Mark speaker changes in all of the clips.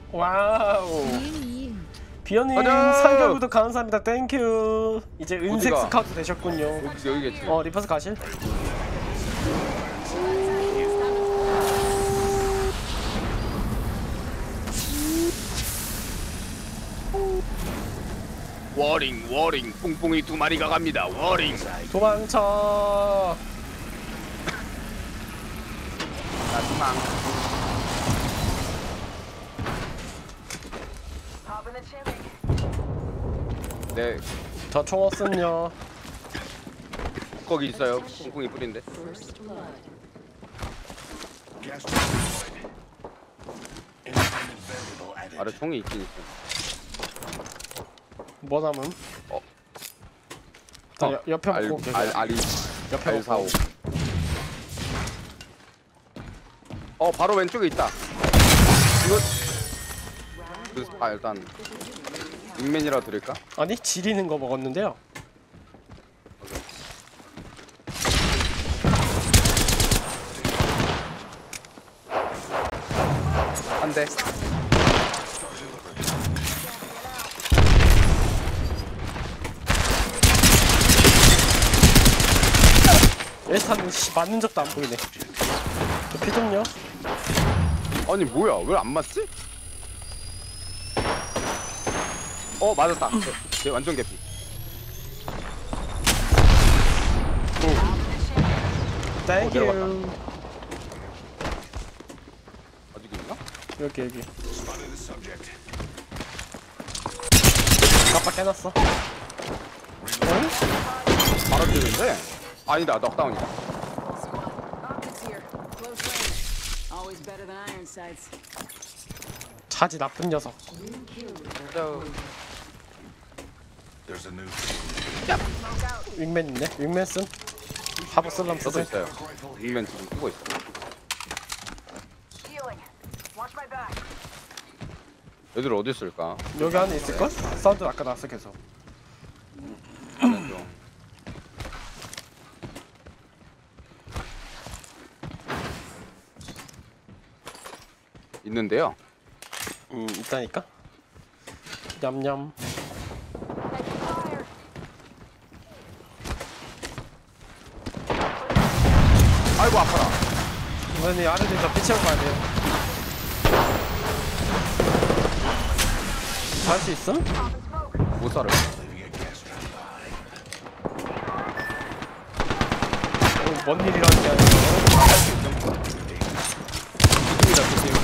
Speaker 1: 와우. 비어님
Speaker 2: 가자!
Speaker 1: 살결구도 감사합니다. 땡큐. 이제 은색
Speaker 2: 어디가?
Speaker 1: 스카우트 되셨군요.
Speaker 2: 여기겠지.
Speaker 1: 리퍼스 가실?
Speaker 2: 워링 뿡뿡이 2마리가 갑니다. 워링.
Speaker 1: 도망쳐.
Speaker 2: 나 도망. 네,
Speaker 1: 저 총 없음요.
Speaker 2: 거기 있어요. 뿡뿡이 뿌린데. 아래 총이 있긴 있어.
Speaker 1: 뭐 남음? 옆에 먹고 계세요.
Speaker 2: 알이
Speaker 1: 옆에 먹고.
Speaker 2: 845. 바로 왼쪽에 있다. 이거 일단 윙맨이라 드릴까?
Speaker 1: 아니 지리는 거 먹었는데요.
Speaker 2: 한 대.
Speaker 1: 일단 맞는 적도 안 보이네. 피 좀요.
Speaker 2: 아니 뭐야? 왜 안 맞지? 맞았다. 걔 완전 개피.
Speaker 1: 땡큐.
Speaker 2: 아직 있나?
Speaker 1: 여기. 깜빡 깨놨어. 응?
Speaker 2: 바로 뛰는데? 아니다, 넉다운이다.
Speaker 1: 차지 나쁜 녀석. 윙맨 있네. 윙맨 쓴. 하부 쓸람
Speaker 2: 저도
Speaker 1: 쓰세요.
Speaker 2: 있어요. 윙맨 지금 쓰고 있어. 얘들 어디 있을까?
Speaker 1: 여기 안에 있을걸? 사운드 아까 났어 계속.
Speaker 2: 가는 중. 있는데요.
Speaker 1: 있다니까. 냠냠.
Speaker 2: 아이고 아파라.
Speaker 1: 이번에 아래를 더 피치하고 가야 돼요. 갈 수 있어?
Speaker 2: 못 살아.
Speaker 1: 뭔 일이라는 게 아니고.
Speaker 2: 이쪽이다 조심.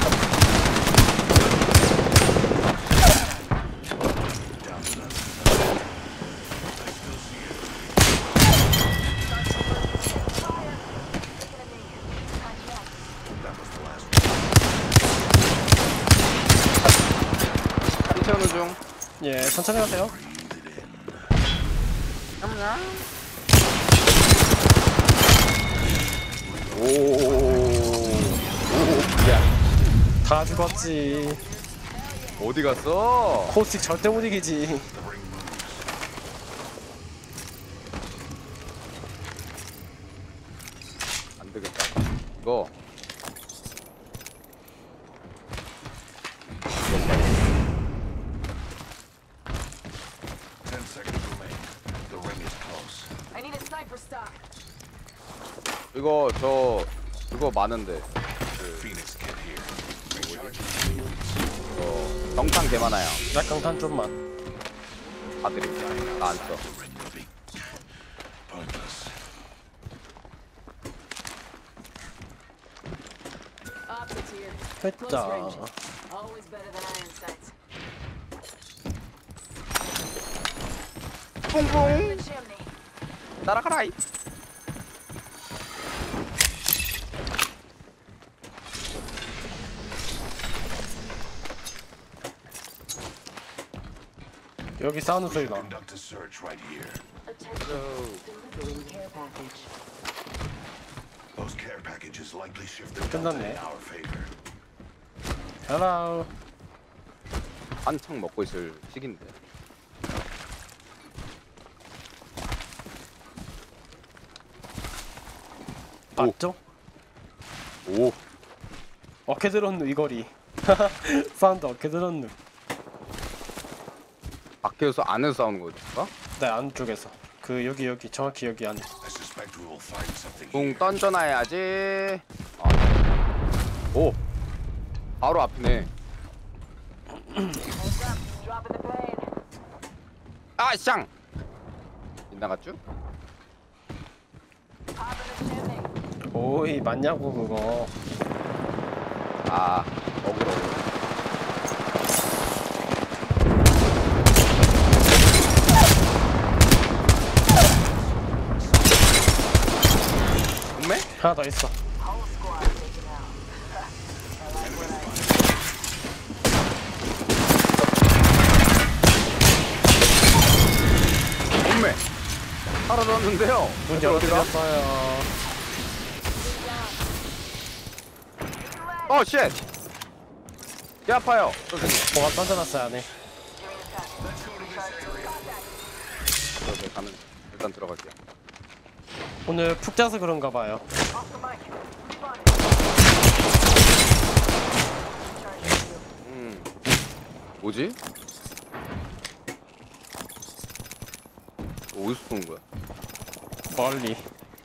Speaker 2: 피치하는 중.
Speaker 1: 예, 천천히 가세요.
Speaker 2: 야,
Speaker 1: 다 죽었지.
Speaker 2: 어디 갔어?
Speaker 1: 코스틱 절대 못 이기지.
Speaker 2: 안 되겠다. 이거. 그거 많은데. 경탄 개 많아요.
Speaker 1: 약강탄 좀만.
Speaker 2: 다 드릴게요. 나 안 써.
Speaker 1: 했다.
Speaker 2: 뿡뿡 날아가라.
Speaker 1: 여기 싸우는 소리 나. 끝났네. 헬로.
Speaker 2: 한창 먹고 있을 시기인데.
Speaker 1: 맞죠?
Speaker 2: 오.
Speaker 1: 어케 들었는 이 거리. 사운드 어떻게 들었누?
Speaker 2: 밖에서 안에서 싸우는 거였을까?
Speaker 1: 네, 안쪽에서. 그 여기 정확히 여기 안에.
Speaker 2: 붕 던져놔야지. 아. 오, 바로 앞이네. 아, 쌍. 빗나갔죠?
Speaker 1: 오이 맞냐고 그거.
Speaker 2: 아, 어그로. 몸매?
Speaker 1: 하나 더 있어.
Speaker 2: 몸매. 사라졌는데요.
Speaker 1: 문 열어드렸어요.
Speaker 2: 어, 쉣. 개 아파요, 선생님.
Speaker 1: 뭐가 던져놨어요 안에.
Speaker 2: 네, 가면 일단 들어갈게요.
Speaker 1: 오늘 푹 자서 그런가 봐요.
Speaker 2: 뭐지? 어디서 쏘는 거야?
Speaker 1: 멀리.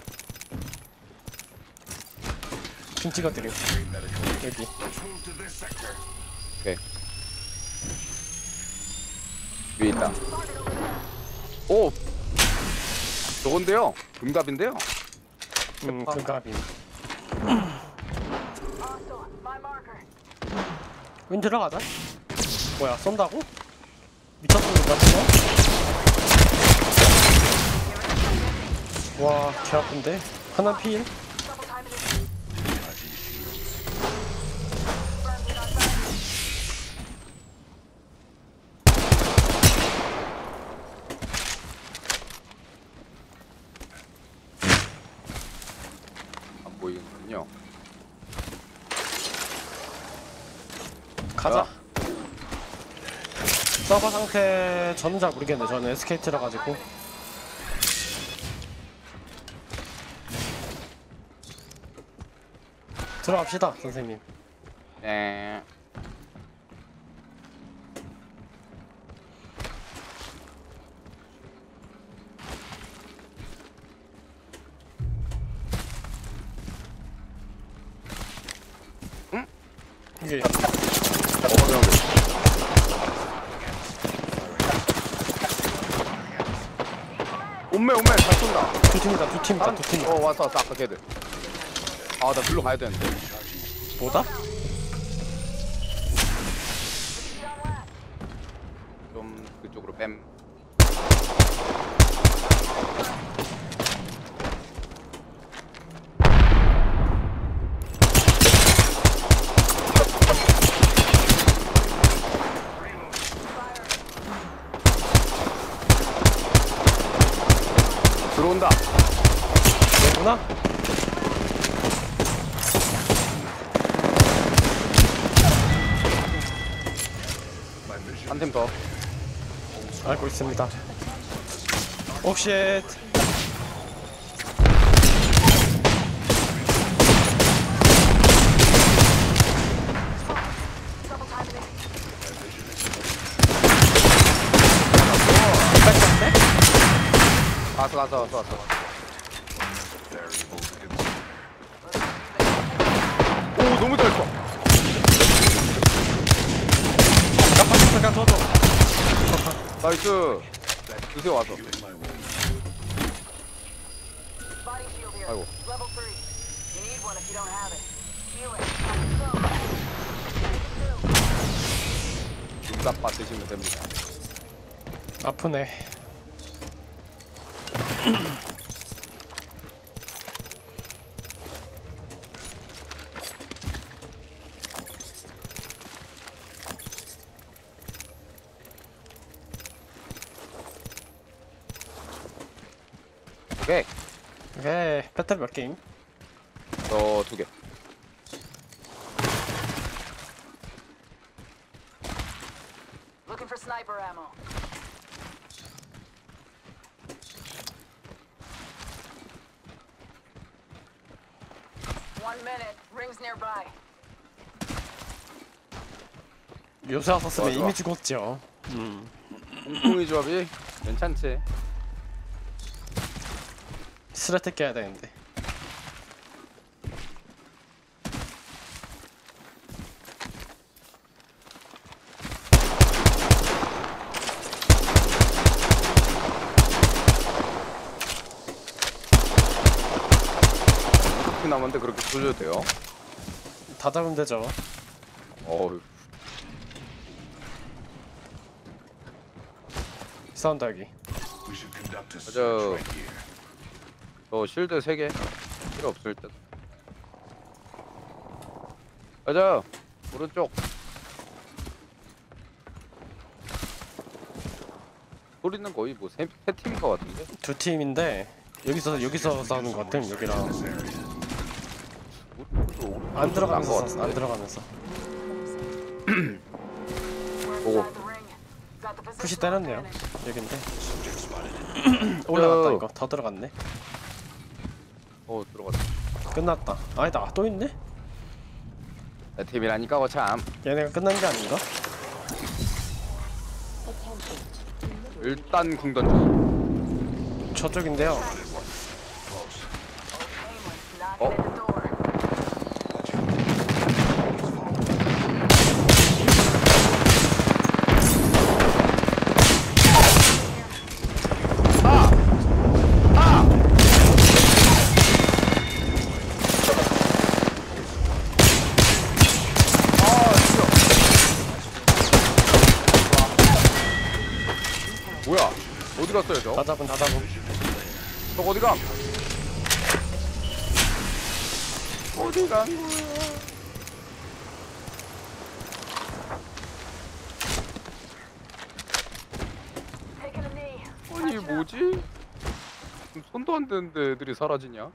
Speaker 1: 핀 찍어드려. 여기.
Speaker 2: 오케이. 위에 있다. 오! 저건데요? 금갑인데요?
Speaker 1: 그 갑이. 윈 들어가자. 뭐야, 쏜다고? 미쳤는 거 같은 거? 와, 개 아픈데? 하나 필?
Speaker 2: 안 보이는군요.
Speaker 1: 가자.
Speaker 2: 야.
Speaker 1: 서버 상태 저는 잘 모르겠네. 저는 SKT라 가지고. 들어갑시다, 선생님.
Speaker 2: 네.
Speaker 1: 이게
Speaker 2: 온매 잘 쏜다.
Speaker 1: 두 팀이다, 두 팀이다, 두 팀.
Speaker 2: 왔어 아까 걔들. 아, 나 글로 가야 되는데.
Speaker 1: 뭐다?
Speaker 2: 좀 그쪽으로 뺨. 들어온다.
Speaker 1: 얘구나?
Speaker 2: 한 팀 더.
Speaker 1: 알고 있습니다. 옵쉣.
Speaker 2: 왔어. 오, 너무 잘 써.
Speaker 1: 잠깐 도와줘.
Speaker 2: 나이스. 드세요 와서. 아이고. 김밥밥 드시면 됩니다.
Speaker 1: 아프네.
Speaker 2: 오케이.
Speaker 1: 오케이. 배터리 몇 게임?
Speaker 2: 저 2개.
Speaker 3: Looking for sniper ammo. One minute. Rings nearby.
Speaker 1: 요새 왔었으면
Speaker 2: 좋아.
Speaker 1: 이미 죽었죠.
Speaker 2: 콩콩이 조합이 괜찮지.
Speaker 1: 스레트 깨야 되는데.
Speaker 2: 어떻게 남았는데 그렇게 돌려도 돼요?
Speaker 1: 다 잡으면 되죠.
Speaker 2: 어우.
Speaker 1: 사운드 여기.
Speaker 2: 맞아. 저 실드 3개 필요 없을 듯. 맞아. 오른쪽. 소리는 거의 뭐 세 팀인 것 같은데.
Speaker 1: 두 팀인데 여기서 싸우는 것 같아. 여기랑 안 들어가면서 쌌어. 안 들어가면서.
Speaker 2: 보고.
Speaker 1: 푸시 때렸네요. 여긴데. 올라갔다 이거. 더 들어갔네.
Speaker 2: 들어갔다.
Speaker 1: 끝났다. 아니다. 또 있네.
Speaker 2: 내 팀이라니까 거참.
Speaker 1: 얘네가 끝난 게 아닌가?
Speaker 2: 일단 궁 던져.
Speaker 1: 저쪽인데요.
Speaker 2: 뭐야? 어디 갔어요 저?
Speaker 1: 다 잡은.
Speaker 2: 저 어디 감? 어디 간 거야? 아니 뭐지? 손도 안 대는데 애들이 사라지냐?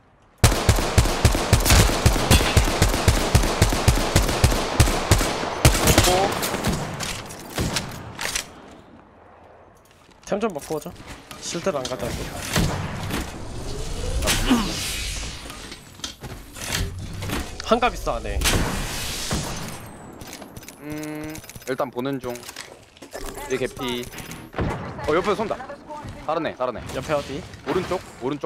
Speaker 1: 템 좀 먹고 오죠. 실드를 안 가져야지. 한갑 있어 안에.
Speaker 2: 일단 보는 중. 얘 개피. 옆에 쏜다. 다르네.
Speaker 1: 옆에 어디?
Speaker 2: 오른쪽.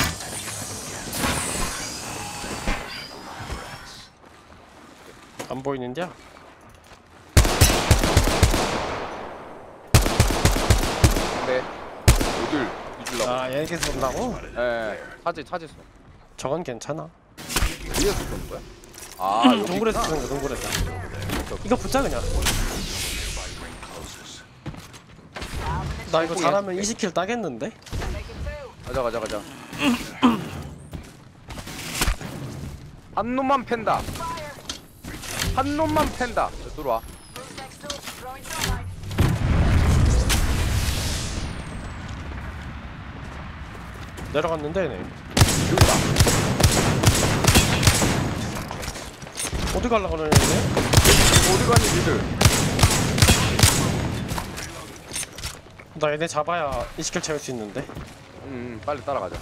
Speaker 1: 안 보이는데요?
Speaker 2: 근데 어딜 뒤질라고?
Speaker 1: 아 얘네께서 쏜다고?
Speaker 2: 예, 차지 쏘.
Speaker 1: 저건 괜찮아.
Speaker 2: 위에서 쏘는 거야? 아, 여기
Speaker 1: 동굴에서
Speaker 2: 있구나.
Speaker 1: 쏘는 거 동굴에서. 이거 붙자 그냥. 나 이거 잘하면 20킬 따겠는데?
Speaker 2: 가자. 한 놈만 팬다. 자, 들어와.
Speaker 1: 내려갔는데 얘네.
Speaker 2: 여기다.
Speaker 1: 어디 가려고 그러는데?
Speaker 2: 어디 가니 니들?
Speaker 1: 나 얘네 잡아야 20킬 채울 수 있는데.
Speaker 2: 빨리 따라가자.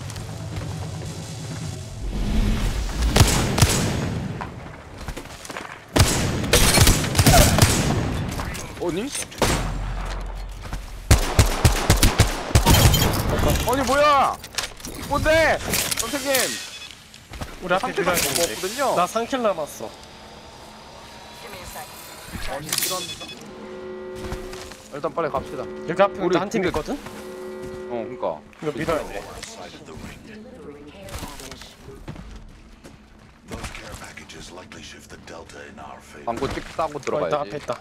Speaker 2: 어니? 아니 뭐야? 뭔데? 선생님.
Speaker 1: 우리 앞에 밀어야
Speaker 2: 상태가
Speaker 1: 되는데.
Speaker 2: 없거든요.
Speaker 1: 나 3킬 남았어.
Speaker 2: 아니 싫어합니다. 일단 빨리 갑시다.
Speaker 1: 여기 앞에
Speaker 2: 우리
Speaker 1: 한 팀
Speaker 2: 근데-
Speaker 1: 있거든?
Speaker 2: 그러니까.
Speaker 1: 이거 밀어야 돼.
Speaker 2: 광고 찍 싸고
Speaker 1: 있다
Speaker 2: 들어가야지.
Speaker 1: 앞에 있다.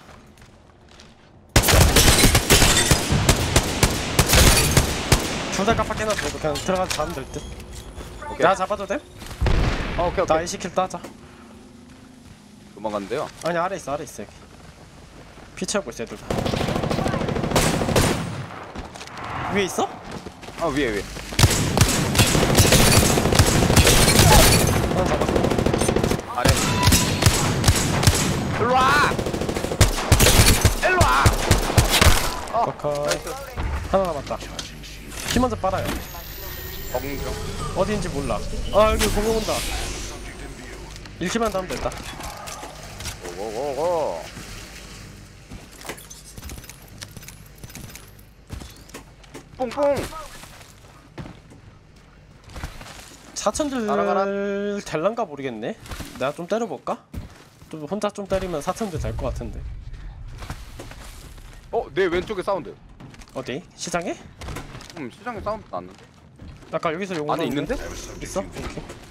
Speaker 1: 둘 다 깜빡해놨어. 이거 그냥 들어가서 잡으면 될 듯.
Speaker 2: 오케이.
Speaker 1: 내가 잡아도 돼?
Speaker 2: 오케이.
Speaker 1: 나 20킬 따자.
Speaker 2: 도망간대요.
Speaker 1: 아니 아래 있어 여기. 피 채우고 있어 애들 다. 위에 있어?
Speaker 2: 아 위에.
Speaker 1: 하나 잡았어.
Speaker 2: 아래. 일로 와.
Speaker 1: 버커. 하나 남았다. 피 먼저 빨아요.
Speaker 2: 적응 중.
Speaker 1: 어디인지 몰라. 아 여기 공룡 온다. 1킬만 하면 됐다.
Speaker 2: 오고고고. 뽕뽕. 따라가라.
Speaker 1: 4천들 될란가 모르겠네. 내가 좀 때려볼까? 좀 혼자 좀 때리면 4천들 될 것 같은데.
Speaker 2: 내 왼쪽에 사운드.
Speaker 1: 어디? 시장에?
Speaker 2: 시장에 사운드 났는데.
Speaker 1: 아까 여기서 용어
Speaker 2: 안에 있는데?
Speaker 1: 있어? 오케이.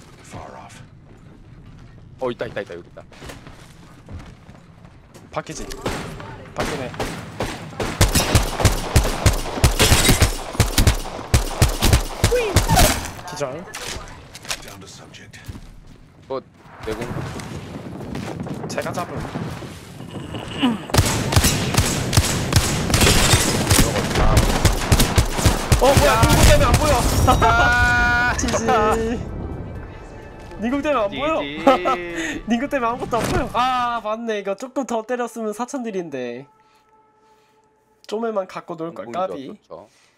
Speaker 2: 있다 여기 있다.
Speaker 1: 바뀌지. 바뀌네. 기절.
Speaker 2: 내공.
Speaker 1: 제가 잡은. 뭐야? 닝구 때문에 안 보여. 지지. 닝구 때문에 안 보여. 닝구 때문에 아무것도 안 보여. 아 맞네. 이거 조금 더 때렸으면 4천들인데. 좀에만 갖고 놀 걸 까비.
Speaker 2: 좋죠.